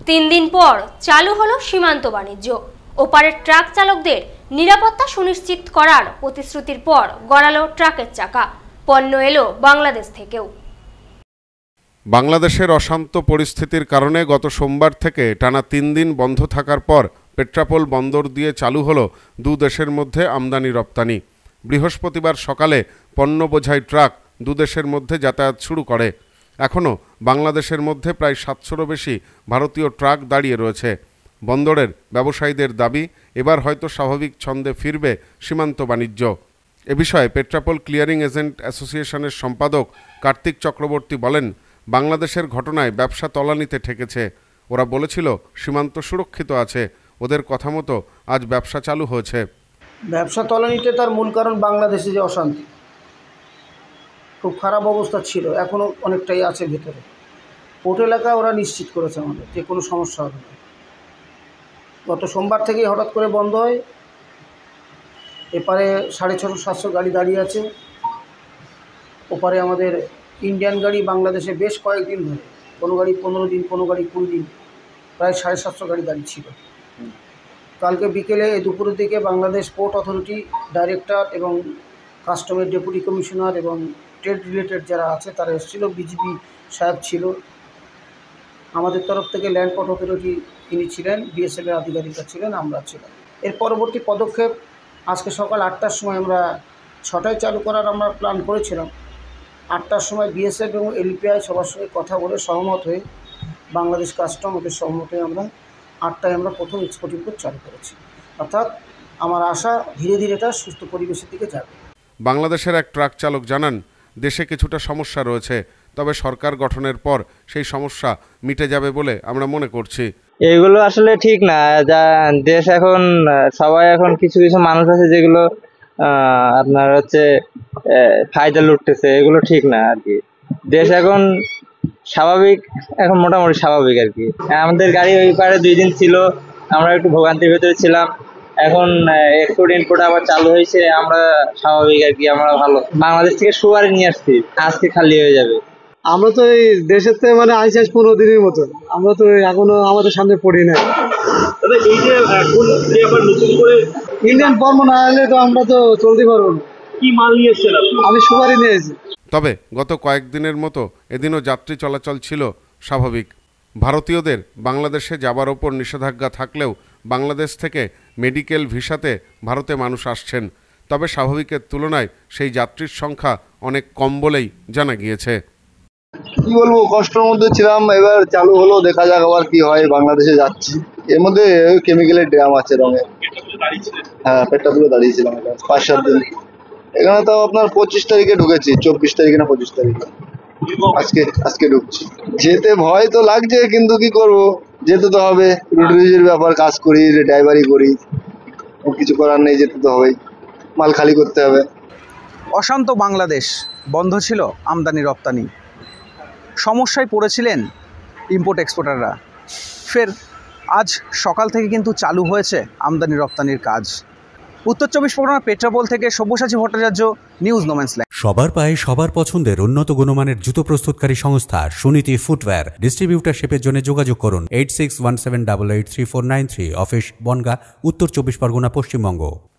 3 দিন পর চালু হলো সীমান্ত বাণিজ্য। ওপারের ট্রাক চালকদের নিরাপত্তা সুনিশ্চিত করার প্রতিশ্রুতির পর গড়ালো ট্রাকের চাকা। পণ্য এলো বাংলাদেশ থেকেও। বাংলাদেশের অশান্ত পরিস্থিতির কারণে গত সোমবার থেকে টানা 3 দিন বন্ধ থাকার পর পেট্রাপোল বন্দর দিয়ে চালু হলো দু দেশের মধ্যে আমদানি রপ্তানি। বৃহস্পতিবার সকালে পণ্য বোঝাই ট্রাক দু দেশের মধ্যে যাতায়াত শুরু করে। এখনও বাংলাদেশের মধ্যে প্রায় 700-রও বেশি ভারতীয় ট্রাক দাঁড়িয়ে রয়েছে। বন্দরের ব্যবসায়ীদের দাবি, এবার হয়তো স্বাভাবিক ছন্দে ফিরবে সীমান্ত বাণিজ্য। এ বিষয়ে পেট্রাপোল ক্লিয়ারিং এজেন্ট অ্যাসোসিয়েশনের সম্পাদক কার্তিক চক্রবর্তী বলেন, বাংলাদেশের ঘটনায় ব্যবসা তলানিতে ঠেকেছে। ওরা বলেছিল সীমান্ত সুরক্ষিত আছে, ওদের কথা মতো আজ ব্যবসা চালু হয়েছে। ব্যবসা তলানিতে তার মূল কারণ বাংলাদেশে যে অশান্তি, খুব খারাপ অবস্থা ছিল, এখনও অনেকটাই আছে ভেতরে। পোর্ট এলাকায় ওরা নিশ্চিত করেছে আমাদের যে কোনো সমস্যা হবে না। গত সোমবার থেকেই হঠাৎ করে বন্ধ হয়। এপারে 650-700 গাড়ি দাঁড়িয়ে আছে। ওপারে আমাদের ইন্ডিয়ান গাড়ি বাংলাদেশে বেশ কয়েকদিন ধরে, কোনো গাড়ি 15 দিন, কোনো গাড়ি 20 দিন, প্রায় 750 গাড়ি দাঁড়িয়ে ছিল। কালকে বিকেলে দুপুরের দিকে বাংলাদেশ পোর্ট অথরিটি ডাইরেক্টর এবং কাস্টমের ডেপুটি কমিশনার এবং ট্রেড রিলেটেড যারা আছে তারা এসেছিল, বিজিবি সাহেব ছিল, আমাদের তরফ থেকে ল্যান্ড পোর্ট অথরিটি তিনি ছিলেন, বিএসএফের আধিকারিকরা ছিলেন, আমরা ছিলাম। এর পরবর্তী পদক্ষেপ আজকে সকাল 8টার সময় আমরা 6টায় চালু করার আমরা প্ল্যান করেছিলাম। 8টার সময় বিএসএফ এবং এলপিআই সবার সঙ্গে কথা বলে সহমত হয়ে বাংলাদেশ কাস্টম ওদের সহমত হয়ে আমরা 8টায় আমরা প্রথম এক্সপোর্ট ইম্পোর্ট চালু করেছি। অর্থাৎ আমার আশা ধীরে ধীরে এটা সুস্থ পরিবেশের দিকে যাবে। বাংলাদেশের এক ট্রাক চালক জানান, দেশে কিছুটা সমস্যা রয়েছে, তবে সরকার গঠনের পর সেই সমস্যা মিটে যাবে বলে আমরা মনে করছি। এগুলো আসলে ঠিক না। যা দেশ এখন সবাই এখন কিছু কিছু মানুষ আছে যেগুলো আপনার হচ্ছে ফায়দা লুটতেছে, এগুলো ঠিক না আর কি। দেশ এখন স্বাভাবিক, এখন মোটামুটি স্বাভাবিক আর কি। আমাদের গাড়ি ওই পারে 2 দিন ছিল, আমরা একটু ভোগান্তির ভেতরে ছিলাম। এখন এক্সপোর্ট ইম্পোর্ট আবার চালু হয়েছে, আমরা স্বাভাবিক আর কি, আমরা ভালো। বাংলাদেশ থেকে সুপারি নিয়ে আসছি, আজকে খালি হয়ে যাবে। আমরা তো এই দেশের থেকে মানে আইসি 15 দিনের মতো, আমরা তো এখনো আমাদের সামনে পড়ি নাই। তবে এই যে এখন যে আবার নতুন করে ইন্ডিয়ান পণ্য না এলে তো আমরা তো চলতে পারবো না। কি মাল নিয়ে এসেছেন আপনি? আমি সুপারি নিয়েছি। তবে গত কয়েকদিনের মতো এদিনও যাত্রী চলাচল ছিল স্বাভাবিক। ভারতীয়দের বাংলাদেশে যাবার ওপর নিষেধাজ্ঞা থাকলেও বাংলাদেশ থেকে মেডিকেল ভিসাতে ভারতে মানুষ আসছেন। তবে স্বাভাবিকের তুলনায় সেই যাত্রীর সংখ্যা অনেক কম বলেই জানা গিয়েছে। কি বলবো, কষ্টের মধ্যে ছিলাম, এবার চালু হলো, দেখা যাক আবার কি হয়। বাংলাদেশে যাচ্ছি, এর মধ্যে কেমিক্যালের ড্রাম আছে রঙের। হ্যাঁ, পেটটা তুলে দাঁড়িয়েছিলাম 5-7 দিন। এখানে তো আপনার 25 তারিখে ঢুকেছি, 24 তারিখে না 25 তারিখে, আজকে ঢুকছি। যেতে ভয় তো লাগছে, কিন্তু কি করব, যেতে তো হবে। রুটির ব্যাপার, কাজ করি, ড্রাইভারি করি, কিছু করার নেই, যেতে তো হবেই, মাল খালি করতে হবে। অশান্ত বাংলাদেশ, বন্ধ ছিল আমদানি রপ্তানি, সমস্যায় পড়েছিলেন ইম্পোর্ট এক্সপোর্টাররা। ফের আজ সকাল থেকে কিন্তু চালু হয়েছে আমদানি রপ্তানির কাজ। উত্তর 24 পরগনা পেট্রাপোল থেকে সব্যসাচী ভট্টাচার্য, নিউজ নোম্যান্সল্যান্ড। সবার পায়ে সবার পছন্দের উন্নত গুণমানের জুতো প্রস্তুতকারী সংস্থা সুনীতি ফুটওয়্যার। ডিস্ট্রিবিউটারশিপের জন্য যোগাযোগ করুন 8617883493, অফিস বনগাঁ, উত্তর 24 পরগনা, পশ্চিমবঙ্গ।